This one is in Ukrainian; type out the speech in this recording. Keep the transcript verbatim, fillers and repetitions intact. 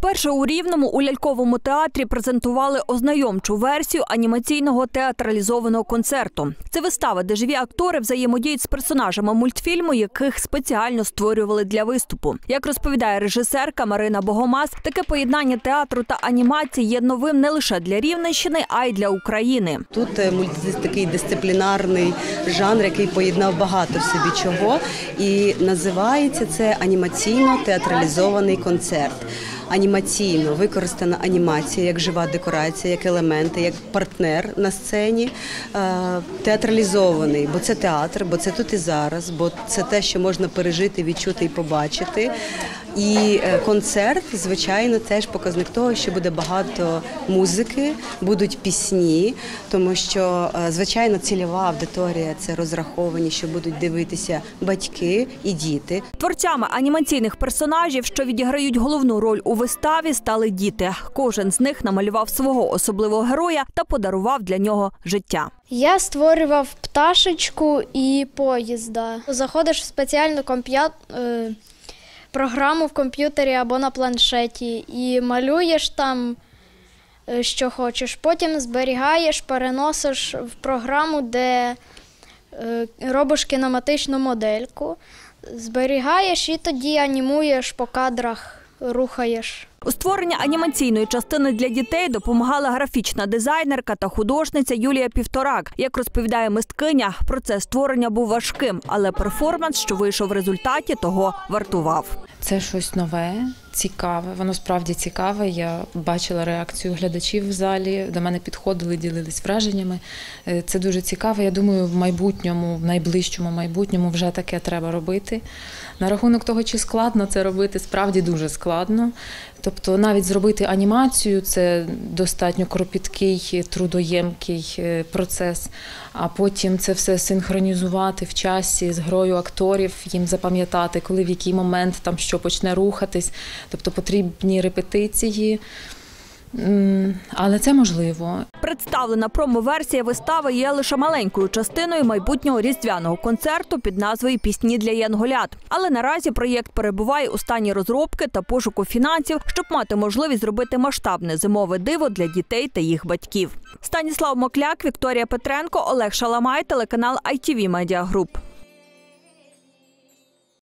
Вперше у Рівному у ляльковому театрі презентували ознайомчу версію анімаційного театралізованого концерту. Це вистава, де живі актори взаємодіють з персонажами мультфільму, яких спеціально створювали для виступу. Як розповідає режисерка Марина Богомаз, таке поєднання театру та анімації є новим не лише для Рівненщини, а й для України. Тут такий дисциплінарний жанр, який поєднав багато в собі чого, і називається це анімаційно-театралізований концерт. Анімаційно використана анімація як жива декорація, як елементи, як партнер на сцені, театралізований, бо це театр, бо це тут і зараз, бо це те, що можна пережити, відчути і побачити. І концерт, звичайно, теж показник того, що буде багато музики, будуть пісні, тому що, звичайно, цільова аудиторія – це розраховані, що будуть дивитися батьки і діти. Творцями анімаційних персонажів, що відіграють головну роль у виставі, стали діти. Кожен з них намалював свого особливого героя та подарував для нього життя. Я створював пташечку і поїзда. Заходиш в спеціальну комп'ютер... програму в комп'ютері або на планшеті і малюєш там, що хочеш. Потім зберігаєш, переносиш в програму, де робиш кінематичну модельку, зберігаєш і тоді анімуєш по кадрах, рухаєш. У створенні анімаційної частини для дітей допомагала графічна дизайнерка та художниця Юлія Півторак. Як розповідає мисткиня, процес створення був важким, але перформанс, що вийшов в результаті, того вартував. Це щось нове, цікаве, воно справді цікаве. Я бачила реакцію глядачів в залі, до мене підходили, ділились враженнями. Це дуже цікаво. Я думаю, в майбутньому, в найближчому майбутньому вже таке треба робити. На рахунок того, чи складно це робити, справді дуже складно. Тобто навіть зробити анімацію – це достатньо кропіткий, трудоємкий процес, а потім це все синхронізувати в часі з грою акторів, їм запам'ятати, коли в який момент там що почне рухатись. Тобто потрібні репетиції, але це можливо. Представлена промо-версія вистави є лише маленькою частиною майбутнього різдвяного концерту під назвою «Пісні для янголят». Але наразі проєкт перебуває у стані розробки та пошуку фінансів, щоб мати можливість зробити масштабне зимове диво для дітей та їх батьків. Станіслав Мокляк, Вікторія Петренко, Олег Шаламай, телеканал ай ті ві Медіа Груп.